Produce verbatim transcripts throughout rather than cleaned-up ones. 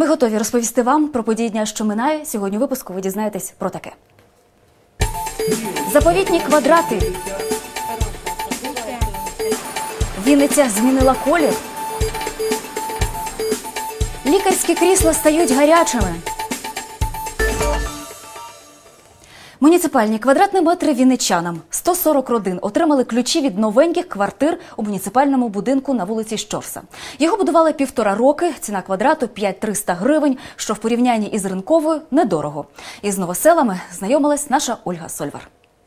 Ми готові розповісти вам про події дня, що минає. Сьогодні у випуску ви дізнаєтесь про таке. Заповітні квадрати. Вінниця змінила колір. Лікарські крісла стають гарячими. Муніципальні квадратні метри вінничанам. сто сорок родин отримали ключі від новеньких квартир у муніципальному будинку на вулиці Щорса. Його будували півтора роки, ціна квадрату п'ять тисяч триста гривень, що в порівнянні із ринковою недорого. Із новоселами знайомилась наша Ольга Сольвар.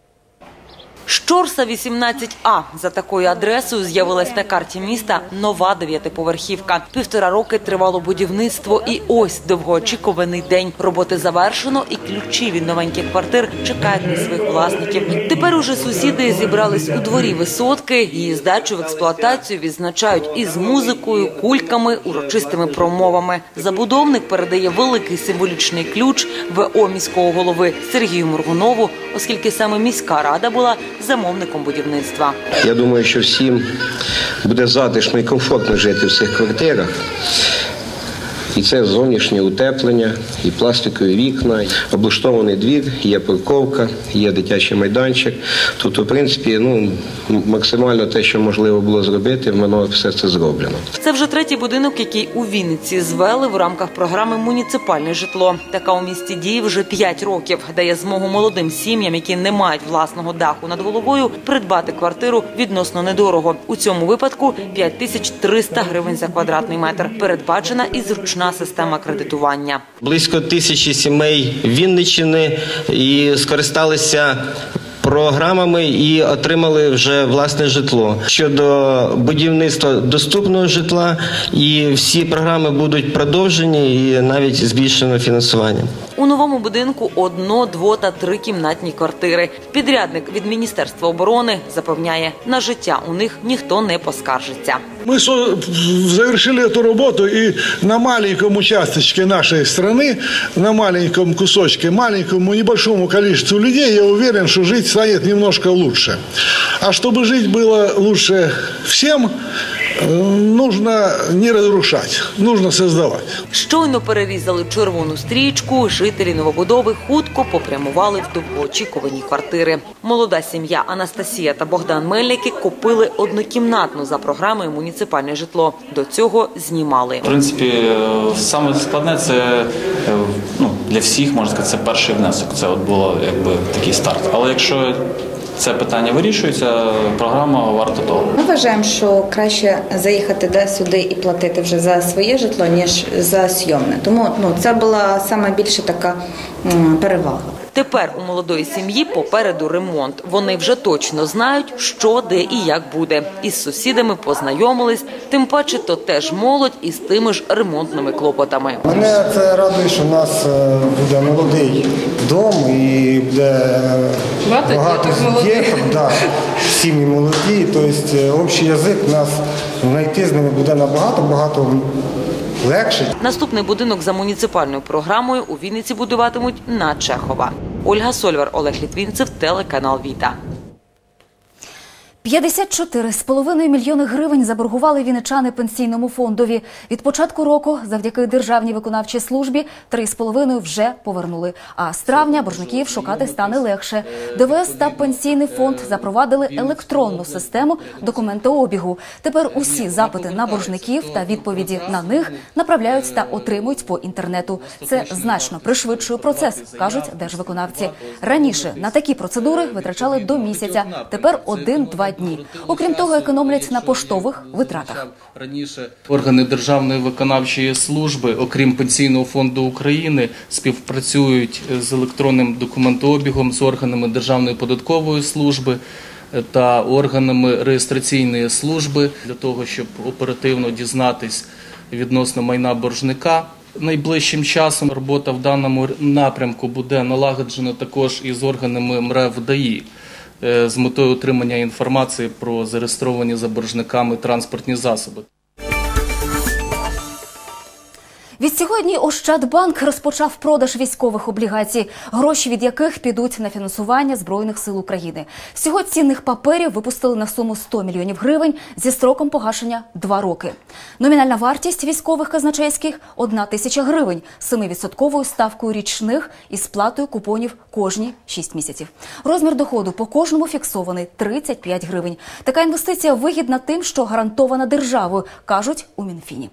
Щорса вісімнадцять А. За такою адресою з'явилась на карті міста нова дев'ятиповерхівка. Півтора роки тривало будівництво і ось довгоочікуваний день. Роботи завершено і ключі від новеньких квартир чекають на своїх власників. Тепер уже сусіди зібрались у дворі висотки, її здачу в експлуатацію відзначають із музикою, кульками, урочистими промовами. Забудовник передає великий символічний ключ В О міського голови Сергію Моргунову, оскільки саме міська рада була замовником будівництва. Я думаю, що всім буде затишно і комфортно жити в цих квартирах. І це зовнішнє утеплення, і пластикові вікна, і облаштований двір, є парковка, є дитячий майданчик. Тобто, в принципі, ну, максимально те, що можливо було зробити, воно все це зроблено. Це вже третій будинок, який у Вінниці звели в рамках програми «Муніципальне житло». Така у місті діє вже п'ять років. Дає змогу молодим сім'ям, які не мають власного даху над головою, придбати квартиру відносно недорого. У цьому випадку п'ять тисяч триста гривень за квадратний метр. Передбачена і зручна система кредитування. Близько тисячі сімей Вінниччини і скористалися програмами і отримали вже власне житло. Щодо будівництва доступного житла, і всі програми будуть продовжені і навіть збільшено фінансування. У новому будинку одно-, дво- та трикімнатні квартири. Підрядник від Міністерства оборони запевняє, на життя у них ніхто не поскаржиться. Мы завершили эту работу, и на маленьком участочке нашей страны, на маленьком кусочке, маленькому небольшому количеству людей, я уверен, что жить станет немножко лучше. А чтобы жить было лучше всем, нужно не разрушать, нужно создавать. Щойно перерізали червону стрічку, жителі новобудови хутко попрямували в довгоочікувані квартири. Молода сім'я Анастасія та Богдан Мельники купили однокімнатну за програмою «Муніципальне житло». До цього знімали. В принципі, саме складне – це, ну, для всіх, можна сказати, це перший внесок. Це от було якби такий старт. Але якщо це питання вирішується, програма варта того. Ми вважаємо, що краще заїхати де-сюди і платити вже за своє житло, ніж за зйомне. Тому ну, це була саме більше така м, перевага. Тепер у молодої сім'ї попереду ремонт. Вони вже точно знають, що, де і як буде. Із сусідами познайомились, тим паче то теж молодь із тими ж ремонтними клопотами. Мене це радує, що в нас буде молодий дом і буде багато дітей, да, сім'ї молоді, тобто общий язик нас знайти з ними буде набагато-багато легше. Наступний будинок за муніципальною програмою у Вінниці будуватимуть на Чехова. Ольга Сольвар, Олег Літвінцев, телеканал «Віта». п'ятдесят чотири з половиною мільйони гривень заборгували вінничани пенсійному фондові. Від початку року завдяки Державній виконавчій службі три з половиною вже повернули. А з травня боржників шукати стане легше. Д В С та пенсійний фонд запровадили електронну систему документообігу. Тепер усі запити на боржників та відповіді на них направляють та отримують по інтернету. Це значно пришвидшує процес, кажуть держвиконавці. Раніше на такі процедури витрачали до місяця, тепер один-два дні. Окрім того, економлять на поштових витратах. Раніше органи Державної виконавчої служби, окрім Пенсійного фонду України, співпрацюють з електронним документообігом з органами Державної податкової служби та органами реєстраційної служби для того, щоб оперативно дізнатись відносно майна боржника. Найближчим часом робота в даному напрямку буде налагоджена також із органами М Р Е В Д А І з метою отримання інформації про зареєстровані за боржниками транспортні засоби. Відсьогодні Ощадбанк розпочав продаж військових облігацій, гроші від яких підуть на фінансування Збройних сил України. Всього цінних паперів випустили на суму сто мільйонів гривень зі строком погашення два роки. Номінальна вартість військових казначейських – одна тисяча гривень, семивідсотковою ставкою річних і сплатою купонів кожні шість місяців. Розмір доходу по кожному фіксований – тридцять п'ять гривень. Така інвестиція вигідна тим, що гарантована державою, кажуть у Мінфіні.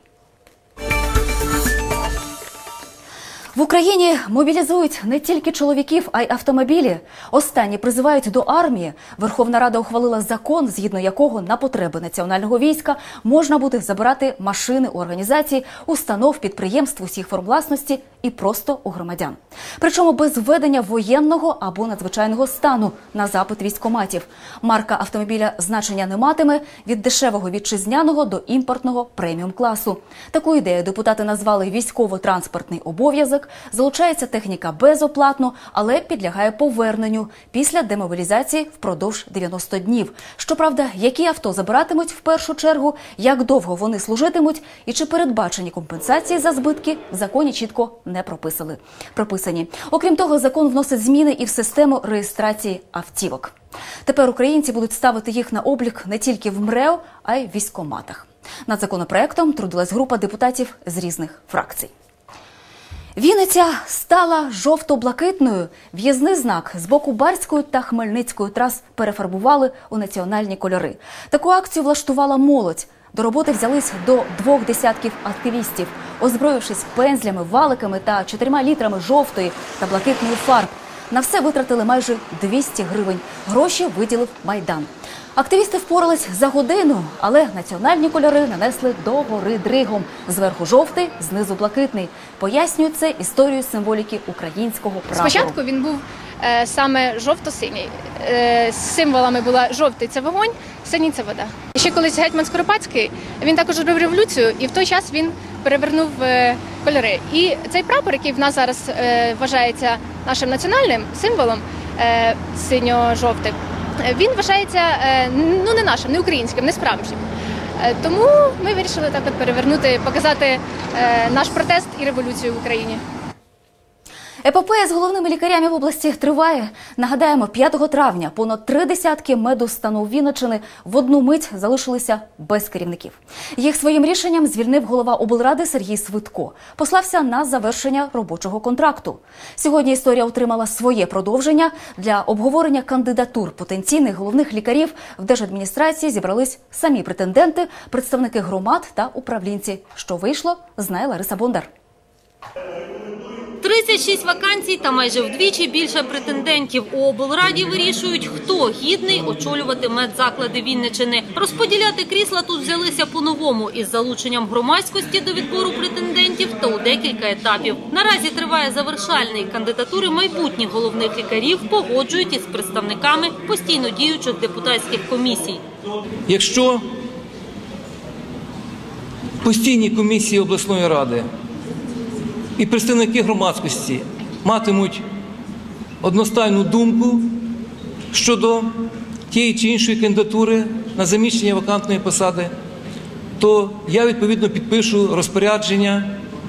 В Україні мобілізують не тільки чоловіків, а й автомобілі. Останні призивають до армії. Верховна Рада ухвалила закон, згідно якого на потреби національного війська можна буде забирати машини у організацій, установ, підприємств усіх форм власності і просто у громадян. Причому без введення воєнного або надзвичайного стану на запит військкоматів. Марка автомобіля значення не матиме від дешевого вітчизняного до імпортного преміум-класу. Таку ідею депутати назвали військово-транспортний обов'язок. Залучається техніка безоплатно, але підлягає поверненню після демобілізації впродовж дев'яноста днів. Щоправда, які авто забиратимуть в першу чергу, як довго вони служитимуть і чи передбачені компенсації за збитки, в законі чітко не прописали. прописані. Окрім того, закон вносить зміни і в систему реєстрації автівок. Тепер українці будуть ставити їх на облік не тільки в МРЕО, а й в військкоматах. Над законопроектом трудилась група депутатів з різних фракцій. Вінниця стала жовто-блакитною. В'їзний знак з боку Барської та Хмельницької трас перефарбували у національні кольори. Таку акцію влаштувала молодь. До роботи взялись до двох десятків активістів, озброївшись пензлями, валиками та чотирма літрами жовтої та блакитної фарб. На все витратили майже двісті гривень. Гроші виділив Майдан. Активісти впорались за годину, але національні кольори нанесли догори дригом. Зверху жовтий, знизу блакитний. Пояснюють це історією символіки українського прапору. Спочатку він був е, саме жовто-синій. Е, символами була жовтий – це вогонь, синій – це вода. І ще колись гетьман Скоропадський, він також робив революцію, і в той час він перевернув е, кольори. І цей прапор, який в нас зараз е, вважається нашим національним символом, е, синьо-жовтий, він вважається ну не нашим, не українським, не справжнім. Тому ми вирішили так от перевернути, показати наш протест і революцію в Україні. Епопея з головними лікарями в області триває. Нагадаємо, п'ятого травня понад три десятки медустанов Вінниччини в одну мить залишилися без керівників. Їх своїм рішенням звільнив голова облради Сергій Свитко. Послався на завершення робочого контракту. Сьогодні історія отримала своє продовження. Для обговорення кандидатур потенційних головних лікарів в держадміністрації зібрались самі претенденти, представники громад та управлінці. Що вийшло, знає Лариса Бондар. тридцять шість вакансій та майже вдвічі більше претендентів. У облраді вирішують, хто гідний очолювати медзаклади Вінниччини. Розподіляти крісла тут взялися по-новому із залученням громадськості до відбору претендентів та у декілька етапів. Наразі триває завершальний. Кандидатури майбутніх головних лікарів погоджують із представниками постійно діючих депутатських комісій. Якщо постійні комісії обласної ради і представники громадськості матимуть одностайну думку щодо тієї чи іншої кандидатури на заміщення вакантної посади, то я відповідно підпишу розпорядження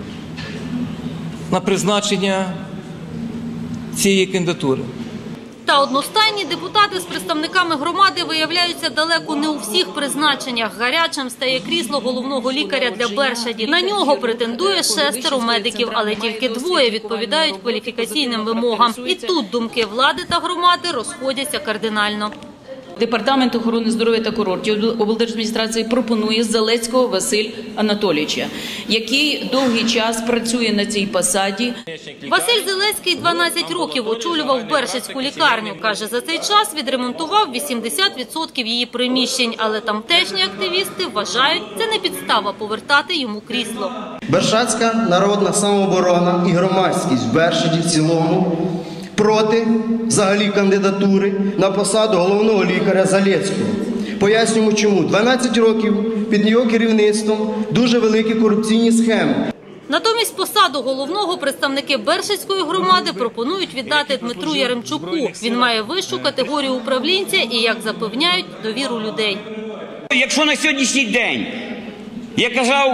на призначення цієї кандидатури. Та одностайні депутати з представниками громади виявляються далеко не у всіх призначеннях. Гарячим стає крісло головного лікаря для Бершаді. На нього претендує шестеро медиків, але тільки двоє відповідають кваліфікаційним вимогам. І тут думки влади та громади розходяться кардинально. Департамент охорони здоров'я та курортів облдержадміністрації пропонує Залецького Василя Анатолійовича, який довгий час працює на цій посаді. Василь Залецький дванадцять років очолював Бершадську лікарню. Каже, за цей час відремонтував вісімдесят відсотків її приміщень, але тамтешні активісти вважають, це не підстава повертати йому крісло. Бершадська народна самооборона і громадськість в Бершаді в цілому проти взагалі кандидатури на посаду головного лікаря Залецького. Пояснюємо чому. дванадцять років під його керівництвом дуже великі корупційні схеми. Натомість посаду головного представники Бершадської громади пропонують віддати Дмитру Яремчуку. Він має вищу категорію управлінця і, як запевняють, довіру людей. Якщо на сьогоднішній день, я казав,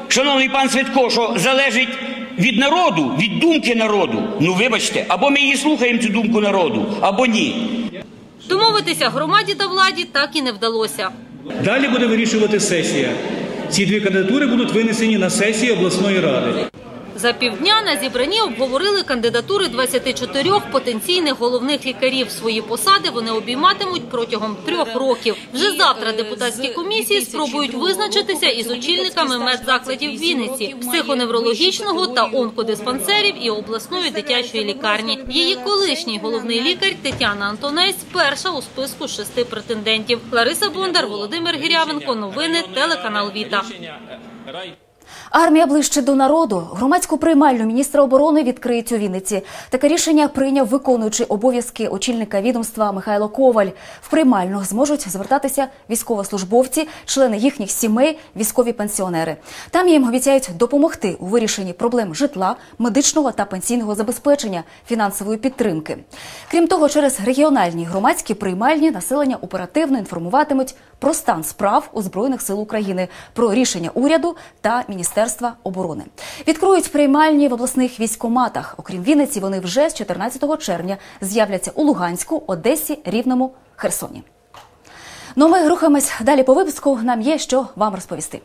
шановний пан Цвітко, що залежить від народу, від думки народу. Ну, вибачте, або ми її слухаємо, цю думку народу, або ні. Домовитися громаді та владі так і не вдалося. Далі буде вирішувати сесія. Ці дві кандидатури будуть винесені на сесії обласної ради. За півдня на зібранні обговорили кандидатури двадцяти чотирьох потенційних головних лікарів. Свої посади вони обійматимуть протягом трьох років. Вже завтра депутатські комісії спробують визначитися із очільниками медзакладів Вінниці, психоневрологічного та онкодиспансерів і обласної дитячої лікарні. Її колишній головний лікар Тетяна Антонець перша у списку шести претендентів. Лариса Бондар, Володимир Гірявенко. Новини, телеканал Віта. Армія ближче до народу. Громадську приймальню міністра оборони відкриють у Вінниці. Таке рішення прийняв виконуючий обов'язки очільника відомства Михайло Коваль. В приймальну зможуть звертатися військовослужбовці, члени їхніх сімей, військові пенсіонери. Там їм обіцяють допомогти у вирішенні проблем житла, медичного та пенсійного забезпечення, фінансової підтримки. Крім того, через регіональні громадські приймальні населення оперативно інформуватимуть про стан справ у Збройних сил України, про рішення уряду та Міністерства оборони. Відкриють приймальні в обласних військкоматах. Окрім Вінниці, вони вже з чотирнадцятого червня з'являться у Луганську, Одесі, Рівному, Херсоні. Ну, ми рухаємось далі по випуску. Нам є що вам розповісти.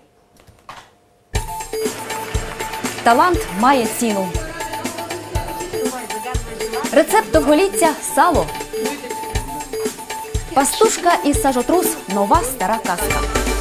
Талант має ціну. Рецепт довголіття – сало. Пастушка і сажотрус – нова стара казка.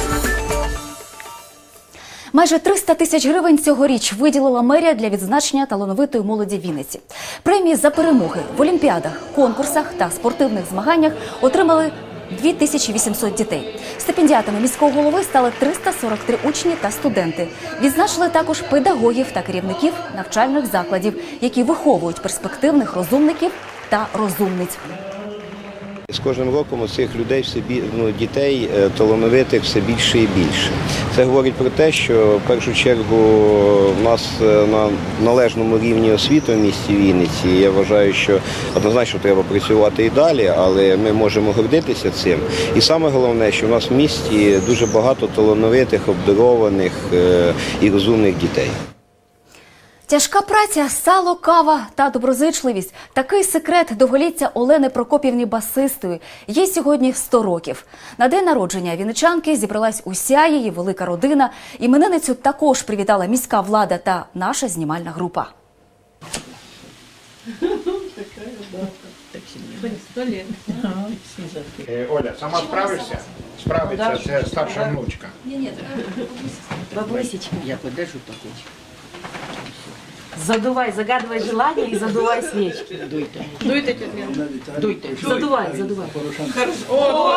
Майже триста тисяч гривень цьогоріч виділила мерія для відзначення талановитої молоді Вінниці. Премії за перемоги в олімпіадах, конкурсах та спортивних змаганнях отримали дві тисячі вісімсот дітей. Стипендіатами міського голови стали триста сорок три учні та студенти. Відзначили також педагогів та керівників навчальних закладів, які виховують перспективних розумників та розумниць. З кожним роком у цих людей, все бі... ну, дітей талановитих все більше і більше. Це говорить про те, що в першу чергу в нас на належному рівні освіти в місті Вінниці. Я вважаю, що однозначно треба працювати і далі, але ми можемо гордитися цим. І саме головне, що в нас в місті дуже багато талановитих, обдарованих і розумних дітей. Тяжка праця, сало, кава та доброзичливість – такий секрет довголіття Олени Прокопівни басистої. Їй сьогодні сто років. На день народження вінничанки зібралась уся її велика родина. Іменинницю також привітала міська влада та наша знімальна група. Оля, сама справишся? Справиться, це старша внучка. Ні-ні, бабусечка. Я подержу пакетик. Задувай, загадывай желание и задувай свечки. Дуйте. Дуйте, тетя Лена. Дуйте. Задувай, задувай. Хорошо.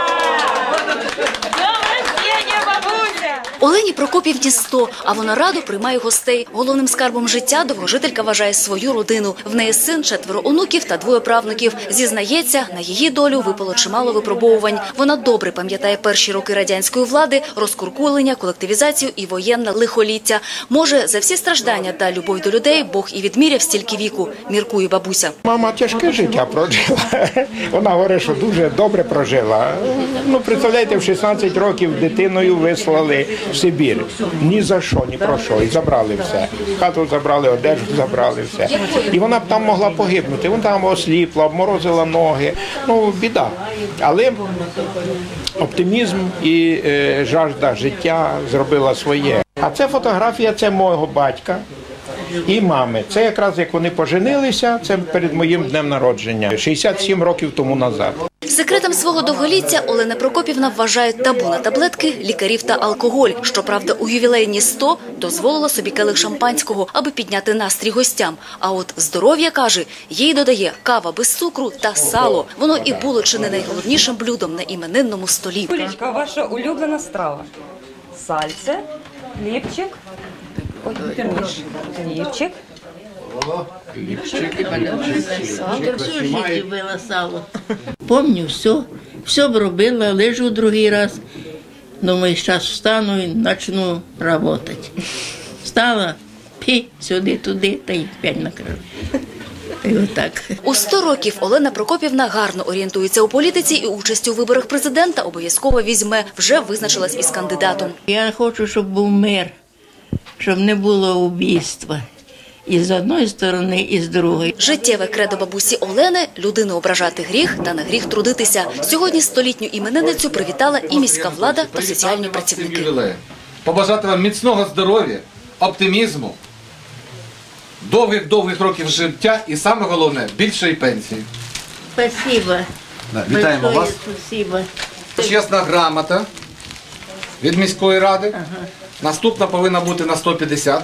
Олені Прокопівні сто, а вона радо приймає гостей. Головним скарбом життя довгожителька вважає свою родину. В неї син, четверо онуків та двоє правнуків. Зізнається, на її долю випало чимало випробовувань. Вона добре пам'ятає перші роки радянської влади, розкуркулення, колективізацію і воєнне лихоліття. Може, за всі страждання та любов до людей Бог і відміряв стільки віку, міркує бабуся. Мама тяжке життя прожила. Вона говорить, що дуже добре прожила. Ну, представляєте, в шістнадцять років дитиною вислали в Сибір. Ні за що, ні про що. І забрали все. Хату забрали, одежу забрали все. І вона б там могла погибнути. Вона там осліпла, обморозила ноги. Ну, біда. Але оптимізм і е, жажда життя зробила своє. А це фотографія, це мого батька і мами. Це якраз як вони поженилися, це перед моїм днем народження, шістдесят сім років тому назад. Секретом свого довголіття Олена Прокопівна вважає табу на таблетки, лікарів та алкоголь. Щоправда, у ювілейні сто дозволила собі келих шампанського, аби підняти настрій гостям. А от здоров'я, каже, їй додає кава без цукру та сало. Воно і було чи не найголовнішим блюдом на іменинному столі. Олечка, ваша улюблена страва? Сальце, хлібчик, ой, хлібчик. Я всю життя робила сало. Помню все, все б робила, лежу другий раз. Думаю, зараз встану і почну працювати. Встала, пі, сюди, туди, та й п'ять накрила. І отак. У сто років Олена Прокопівна гарно орієнтується у політиці і участь у виборах президента обов'язково візьме. Вже визначилась із кандидатом. Я хочу, щоб був мир. щоб не було убійства. І з одної сторони, і з другої. Життєве кредо бабусі Олени – людину ображати гріх та не гріх трудитися. Сьогодні столітню іменинницю привітала і міська влада та соціальні працівники. Побажати вам міцного здоров'я, оптимізму, довгих-довгих років життя і, саме головне, більшої пенсії. Спасибо. Да, вітаємо вас. Спасибо. Чесна грамота від міської ради. Ага. Наступна повинна бути на сто п'ятдесят.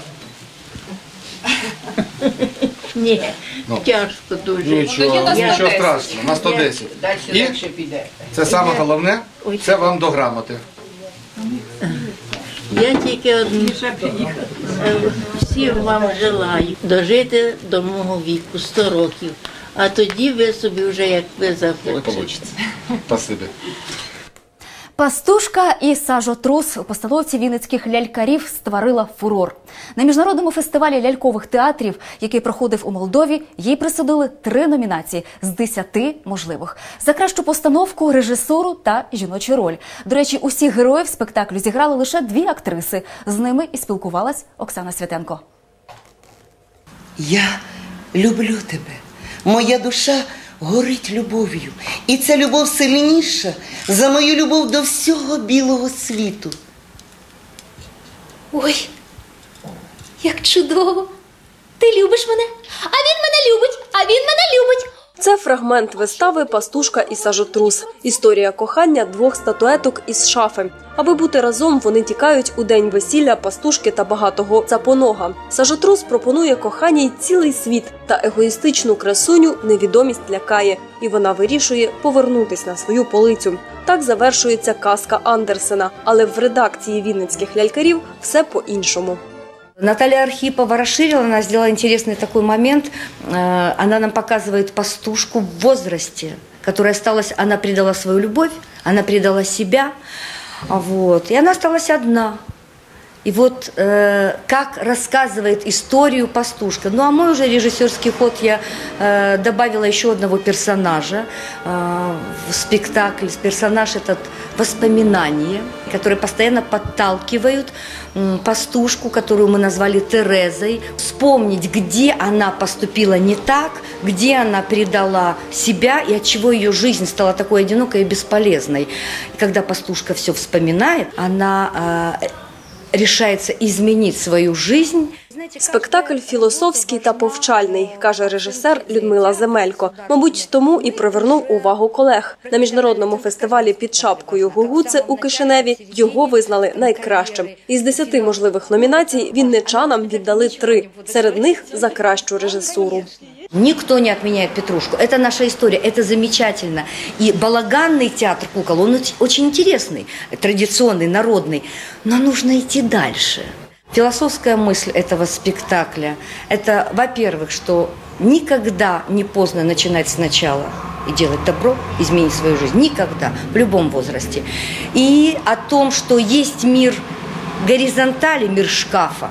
Ні, ну, тяжко дуже. Нічого, нічого страшного, на сто десять. І це саме головне, це вам до грамоти. Я тільки одну, всім вам желаю дожити до мого віку, сто років. А тоді ви собі вже, як ви захочете. Спасибі. Пастушка і сажотрус у постановці вінницьких лялькарів створила фурор. На міжнародному фестивалі лялькових театрів, який проходив у Молдові, їй присудили три номінації з десяти можливих. За кращу постановку, режисуру та жіночу роль. До речі, усіх героїв спектаклю зіграли лише дві актриси. З ними і спілкувалась Оксана Святенко. Я люблю тебе. Моя душа горить любов'ю. І ця любов сильніша за мою любов до всього білого світу. Ой, як чудово! Ти любиш мене, а він мене любить, а він мене любить. Це фрагмент вистави «Пастушка і сажотрус». Історія кохання двох статуеток із шафи. Аби бути разом, вони тікають у день весілля пастушки та багатого цапонога. Сажотрус пропонує коханій цілий світ, та егоїстичну красуню невідомість лякає. І вона вирішує повернутись на свою полицю. Так завершується казка Андерсена. Але в редакції вінницьких лялькарів все по-іншому. Наталья Архипова расширила, она сделала интересный такой момент. Она нам показывает пастушку в возрасте, которая осталась, она предала свою любовь, она предала себя, вот, и она осталась одна. И вот э, как рассказывает историю пастушка. Ну а мой уже режиссерский ход, я э, добавила еще одного персонажа э, в спектакль. Персонаж этот воспоминания, которые постоянно подталкивают э, пастушку, которую мы назвали Терезой, вспомнить, где она поступила не так, где она предала себя и от чего ее жизнь стала такой одинокой и бесполезной. И когда пастушка все вспоминает, она э, решается изменить свою жизнь. Спектакль філософський та повчальний, каже режисер Людмила Земелько. Мабуть, тому і привернув увагу колег. На міжнародному фестивалі «Під шапкою Гугуце» у Кишиневі його визнали найкращим. Із десяти можливих номінацій вінничанам віддали три. Серед них за кращу режисуру. Никто не отменяет Петрушку. Это наша история, это замечательно. И балаганный театр кукол, он очень интересный, традиционный, народный. Но нужно идти дальше. Философская мысль этого спектакля – это, во-первых, что никогда не поздно начинать сначала и делать добро, изменить свою жизнь. Никогда, в любом возрасте. И о том, что есть мир горизонтали, мир шкафа,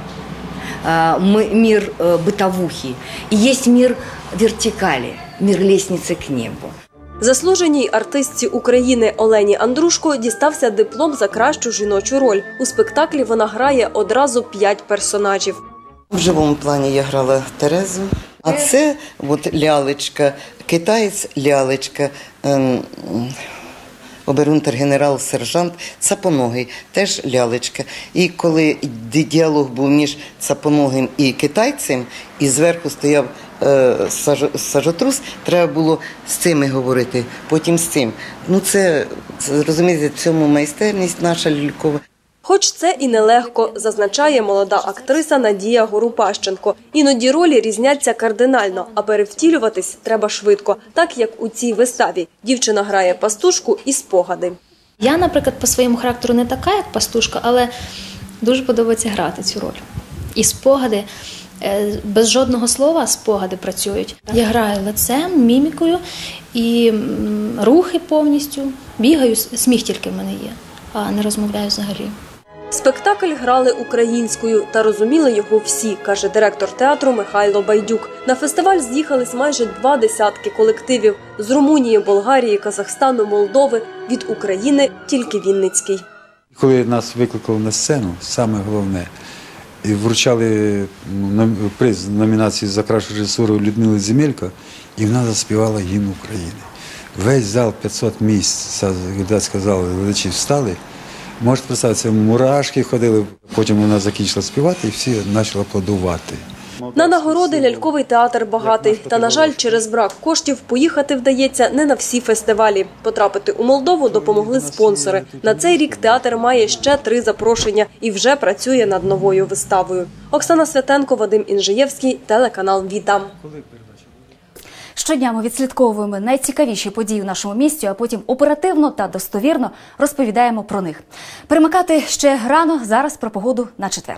мир бытовухи, и есть мир вертикали, мир лестницы к небу. Заслуженій артистці України Олені Андрушко дістався диплом за кращу жіночу роль. У спектаклі вона грає одразу п'ять персонажів. В живому плані я грала Терезу, а це от лялечка, китаєць-лялечка, ем, оберунтер-генерал-сержант Цапоногий, теж лялечка. І коли діалог був між Цапоногим і китайцем, і зверху стояв е, сажотрус, треба було з цими говорити, потім з цим. Ну це, це розумієте, в цьому майстерність наша лялькова. Хоч це і нелегко, зазначає молода актриса Надія Горупащенко. Іноді ролі різняться кардинально, а перевтілюватись треба швидко, так як у цій виставі. Дівчина грає пастушку і спогади. Я, наприклад, по своєму характеру не така, як пастушка, але дуже подобається грати цю роль. І спогади, без жодного слова спогади працюють. Я граю лицем, мімікою і рухи повністю, бігаю, сміх тільки в мене є, а не розмовляю взагалі. Спектакль грали українською та розуміли його всі, каже директор театру Михайло Байдюк. На фестиваль з'їхались майже два десятки колективів з Румунії, Болгарії, Казахстану, Молдови. Від України тільки Вінницький. Коли нас викликали на сцену, саме головне, і вручали приз номінації за кращу режисуру Людмили Земелько, і вона заспівала гімн України. Весь зал, п'ятсот місць, як сказали, глядачі встали. Можете представитися, мурашки ходили, потім вона закінчила співати і всі почали аплодувати. На нагороди ляльковий театр багатий. Та, на жаль, через брак коштів поїхати вдається не на всі фестивалі. Потрапити у Молдову допомогли спонсори. На цей рік театр має ще три запрошення і вже працює над новою виставою. Оксана Святенко, Вадим Інжиєвський, телеканал «Віта». Щодня ми відслідковуємо найцікавіші події в нашому місті, а потім оперативно та достовірно розповідаємо про них. Перемикати ще рано, зараз про погоду на четвер.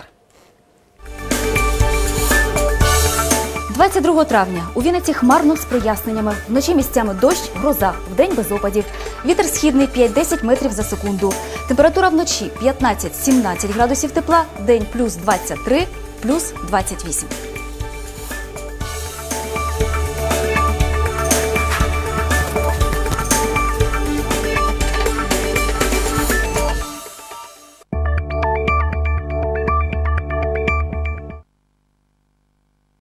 двадцять другого травня у Вінниці хмарно з проясненнями. Вночі місцями дощ, гроза, вдень без опадів. Вітер східний п'ять-десять метрів за секунду. Температура вночі п'ятнадцять-сімнадцять градусів тепла, день плюс двадцять три, плюс двадцять вісім.